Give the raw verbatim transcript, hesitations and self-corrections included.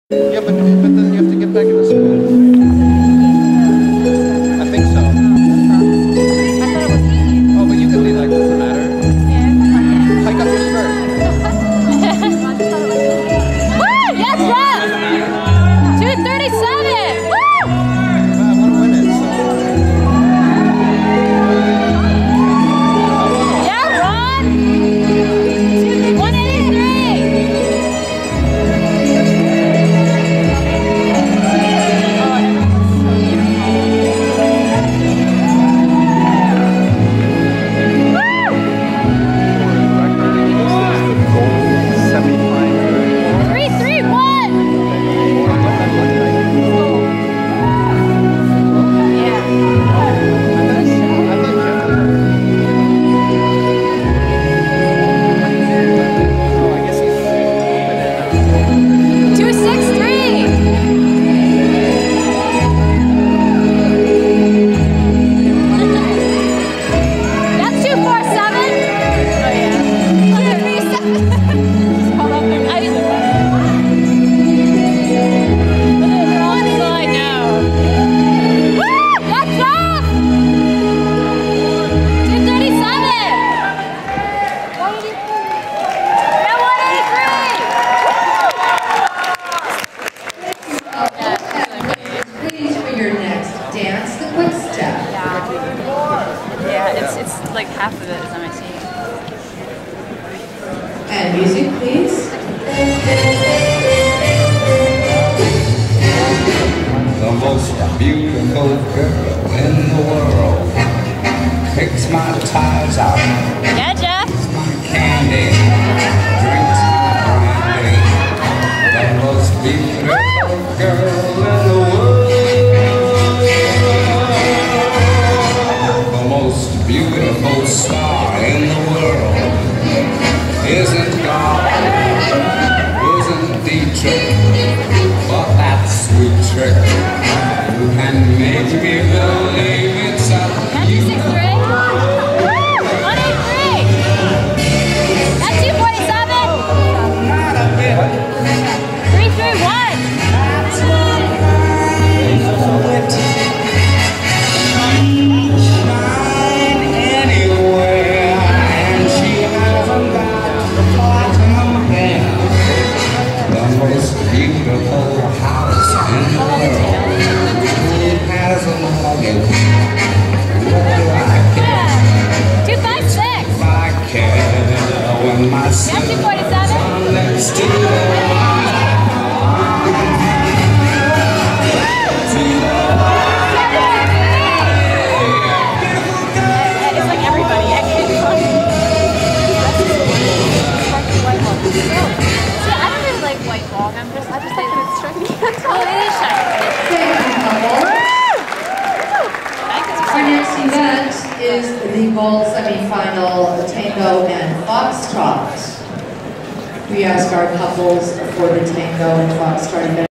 Yeah, but, but then you have to get back in the school. I think so. Oh, but you can leave, like, doesn't matter. Hike up your skirt. Woo! Yes, yes! two thirty-seven! Woo! I want to win it, so. Yeah, Ron! one eighty-three! Three, three, one! Two, six, three! That's two, four, seven? Oh yeah. Two, three, seven. Hold up there. I just One is all I know. Woo! That's off! two thirty-seven! Yeah, one eighty-three! Please for your next dance, the Quickstep. Yeah, it's it's like half of it is M I C. And music, please. The most beautiful girl in the world picks my ties out, Yeah, Jeff? eats my candy, drinks my brandy. The most beautiful girl in the world. The most beautiful star in the world isn't God, isn't Dietrich, but that sweet trick. You can make me believe it's up to That's two six three? one eighty-three! That's two forty-seven? not a bit. three three one! That's what shine anywhere, and she hasn't got platinum hair. The most beautiful house in the world. Who has a mortgage? What do I care? two five six! If I care when my That's son two forty-seven? next to the It's like everybody. I can't See, I don't really like white ball. I'm just, I just like that it's shiny. Oh, it is shiny. Our next event is the Waltz semifinal tango and foxtrot. We ask our couples for the tango and foxtrot event.